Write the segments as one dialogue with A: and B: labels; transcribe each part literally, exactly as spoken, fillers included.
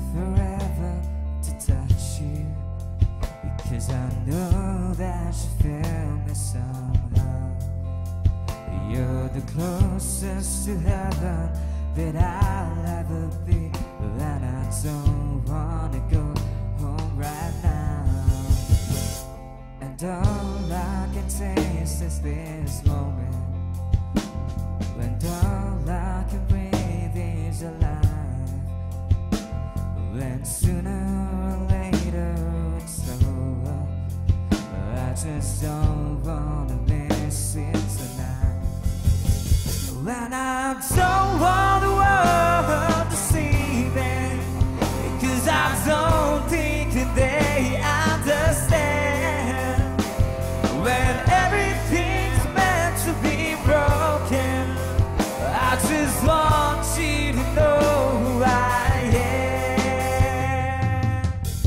A: forever to touch you, because I know that you feel me somehow. You're the closest to heaven that I'll ever be, and I don't wanna go home right now. And all I can taste is this moment, and all I can breathe is your life. When sooner or later it's over, I just don't wanna miss it tonight. And I don't want the world to see me, because I don't think that they understand. When everything's meant to be broken, I just want you to know who I am.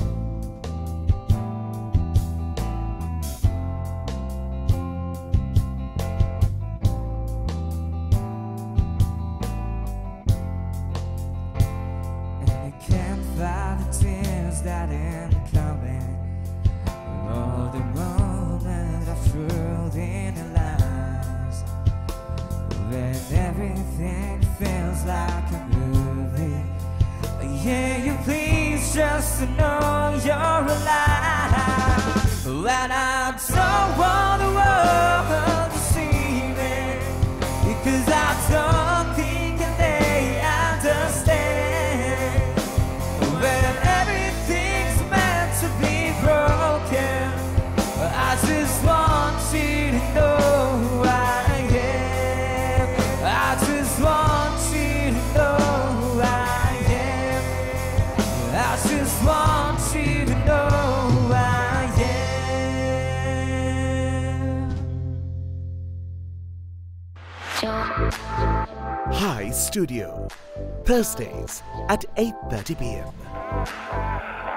A: And you can't find the tears that ain't coming, all the moments I filled in the lines, when everything feels like a movie. Yeah, you please just to know you're alive. And I don't want the world to see me, because I don't think that they understand. When everything's meant to be broken, I just want you to know who I am. I just want you to know who I am. I just want you to know who I am.
B: Hi Studio, Thursdays at eight thirty p m